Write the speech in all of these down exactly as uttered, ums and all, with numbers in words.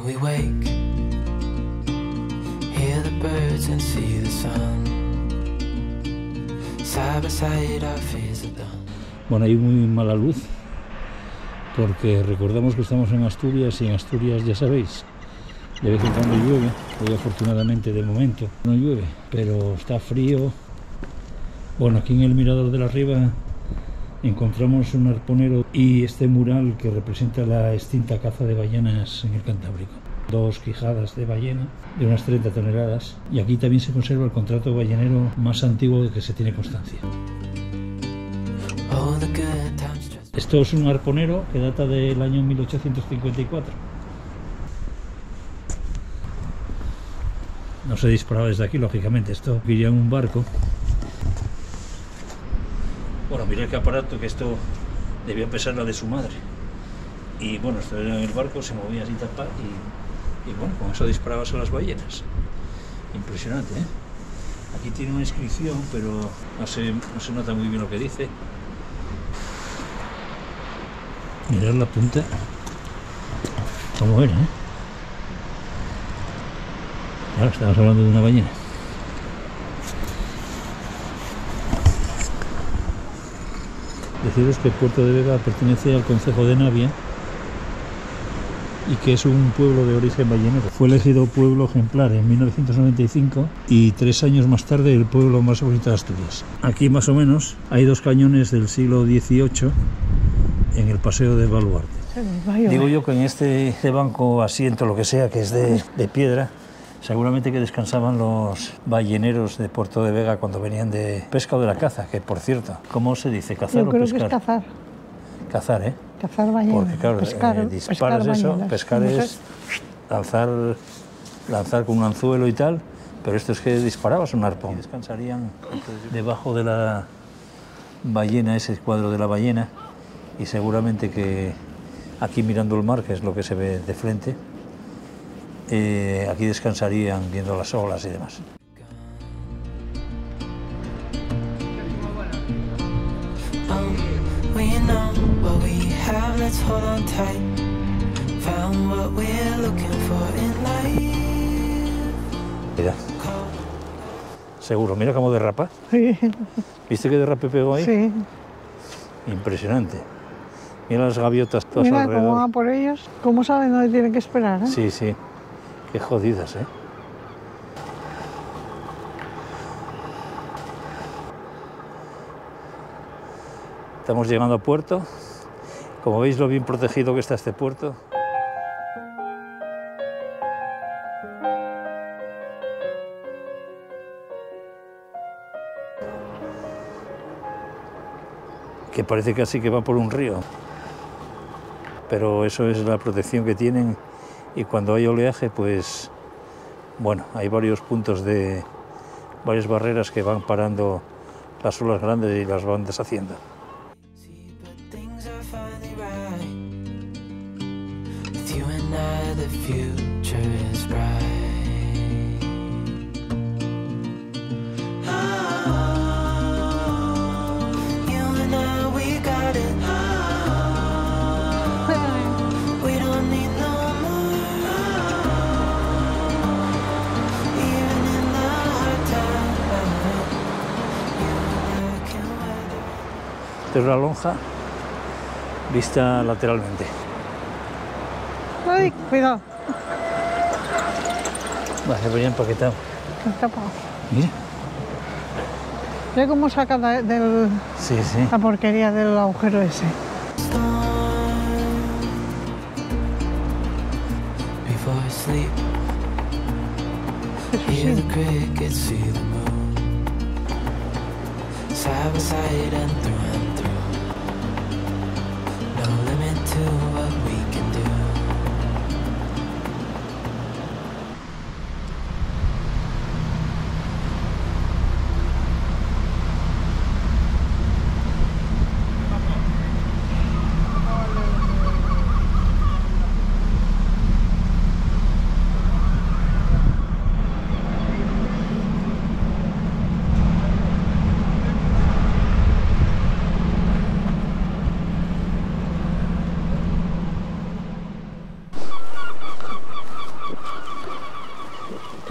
we wake, hear the birds and see the sun. Side by side our fears are done. Bueno, hay muy mala luz porque recordamos que estamos en Asturias y en Asturias ya sabéis, de vez en cuando llueve. Hoy afortunadamente de momento no llueve, pero está frío. Bueno, aquí en el mirador de la Riba encontramos un arponero y este mural que representa la extinta caza de ballenas en el Cantábrico. Dos quijadas de ballena de unas treinta toneladas, y aquí también se conserva el contrato ballenero más antiguo de que se tiene constancia. Esto es un arponero que data del año mil ochocientos cincuenta y cuatro. No se disparaba desde aquí, lógicamente, esto iría en un barco. Bueno, mirad qué aparato, que esto debía pesar la de su madre. Y bueno, esto era en el barco, se movía sin tapar y, y bueno, con eso disparabas a las ballenas. Impresionante, ¿eh? Aquí tiene una inscripción, pero no se, no se nota muy bien lo que dice. Mirad la punta, cómo era, ¿eh? Claro, estamos hablando de una ballena. Deciros que Puerto de Vega pertenece al concejo de Navia y que es un pueblo de origen ballenero. Fue elegido pueblo ejemplar en mil novecientos noventa y cinco y tres años más tarde el pueblo más bonito de Asturias. Aquí más o menos hay dos cañones del siglo dieciocho en el paseo de Baluarte. Digo yo que en este, este banco, asiento, lo que sea, que es de, de piedra, seguramente que descansaban los balleneros de Puerto de Vega cuando venían de pesca o de la caza, que por cierto, ¿cómo se dice? ¿Cazar Yo o creo pescar? que es cazar. Cazar, ¿eh? Cazar ballenas. Porque claro, pescar, eh, disparas pescar eso, ballenas. pescar No sé. es lanzar, lanzar con un anzuelo y tal, pero esto es que disparabas un arpón. Y descansarían debajo de la ballena, ese cuadro de la ballena, y seguramente que aquí mirando el mar, que es lo que se ve de frente, eh, aquí descansarían viendo las olas y demás. Mira, seguro, mira cómo derrapa. Sí. ¿Viste que derrape pegó ahí? Sí. Impresionante. Mira las gaviotas todas Mira alrededor. cómo va por ellos. ¿Cómo saben dónde tienen que esperar? ¿Eh? Sí, sí. Qué jodidas, ¿eh? Estamos llegando a puerto. Como veis lo bien protegido que está este puerto. Que parece casi que va por un río. Pero eso es la protección que tienen, y cuando hay oleaje, pues bueno, hay varios puntos de varias barreras que van parando las olas grandes y las van deshaciendo. Esta es la lonja vista lateralmente. Ay, cuidado. Vale, venía empaquetado. Está tapado. Mira. Ve cómo saca de, del, Sí, sí. la porquería del agujero ese. Hear the crickets, see the moon, side by side and through and through. No limit to what we can do.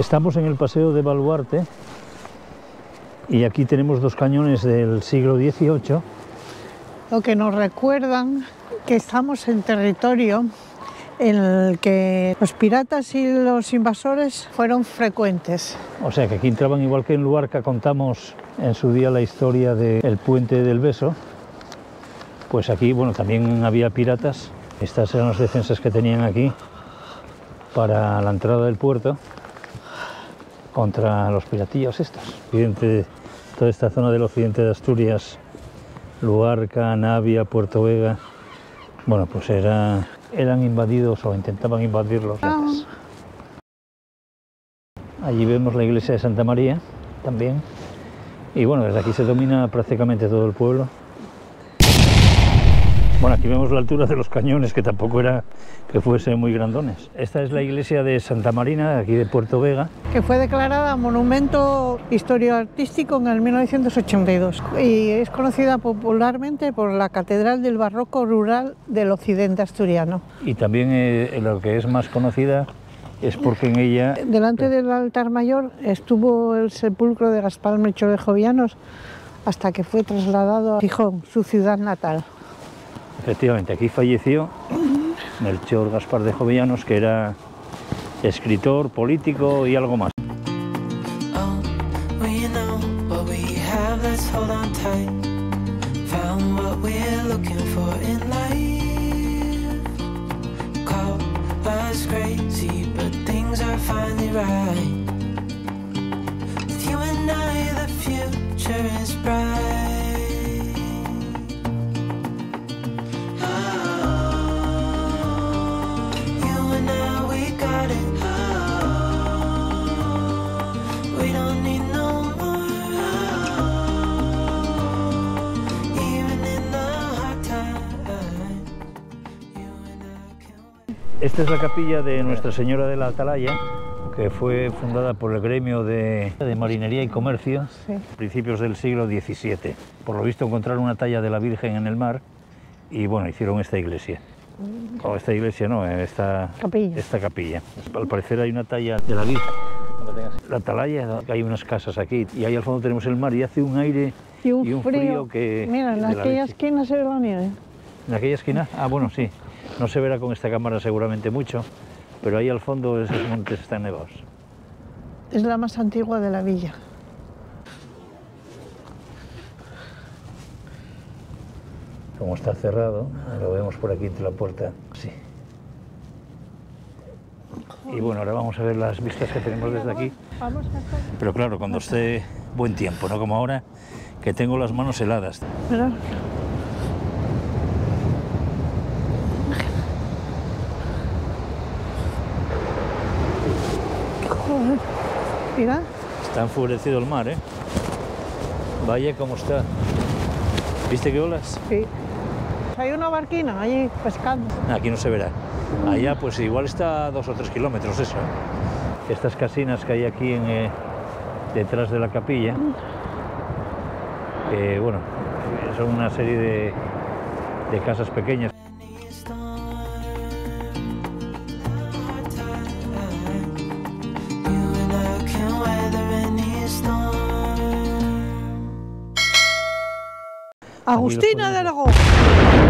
Estamos en el Paseo de Baluarte y aquí tenemos dos cañones del siglo dieciocho. Lo que nos recuerdan que estamos en territorio en el que los piratas y los invasores fueron frecuentes. O sea que aquí entraban, igual que en Luarca contamos en su día la historia del Puente del Beso, pues aquí, bueno, también había piratas. Estas eran las defensas que tenían aquí para la entrada del puerto contra los piratillos estos. Occidente, toda esta zona del occidente de Asturias, Luarca, Navia, Puerto Vega, bueno, pues era, eran invadidos o intentaban invadir los piratas. Allí vemos la iglesia de Santa María también, y bueno, desde aquí se domina prácticamente todo el pueblo. Bueno, aquí vemos la altura de los cañones, que tampoco era que fuesen muy grandones. Esta es la iglesia de Santa Marina, aquí de Puerto Vega. Que fue declarada Monumento Histórico-Artístico en el mil novecientos ochenta y dos y es conocida popularmente por la Catedral del Barroco Rural del Occidente Asturiano. Y también eh, lo que es más conocida es porque en ella... Delante del altar mayor estuvo el sepulcro de Gaspar Melchor de Jovellanos hasta que fue trasladado a Gijón, su ciudad natal. Efectivamente, aquí falleció Melchor Gaspar de Jovellanos, que era escritor, político y algo más. Oh, well, you know what we have, let's hold on tight. Found what we're looking for in life. Call us crazy, but things are finally right. With you and I, the future is bright. Esta es la capilla de Nuestra Señora de la Atalaya, que fue fundada por el gremio de, de marinería y comercio Sí. a principios del siglo diecisiete. Por lo visto encontraron una talla de la Virgen en el mar y bueno, hicieron esta iglesia. O esta iglesia no, esta Capilla. esta capilla. Al parecer hay una talla de la Virgen. La Atalaya, hay unas casas aquí y ahí al fondo tenemos el mar y hace un aire Y un, y un frío. frío que... Mira, en de la aquella leche. esquina se ve la nieve. ¿En aquella esquina? Ah, bueno, sí. No se verá con esta cámara seguramente mucho, pero ahí al fondo esos montes están nevados. Es la más antigua de la villa. Como está cerrado, lo vemos por aquí entre la puerta. Sí. Y bueno, ahora vamos a ver las vistas que tenemos desde aquí. Vamos a hacer... Pero claro, cuando esté buen tiempo, no como ahora, que tengo las manos heladas. Mira. Joder. Mira. Está enfurecido el mar, ¿eh? Vaya cómo está. ¿Viste qué olas? Sí. Hay una barquina allí pescando. Aquí no se verá. Allá pues igual está a dos o tres kilómetros eso, ¿eh? Estas casinas que hay aquí en, eh, detrás de la capilla, que bueno, son una serie de, de casas pequeñas. Agustina de Aragón.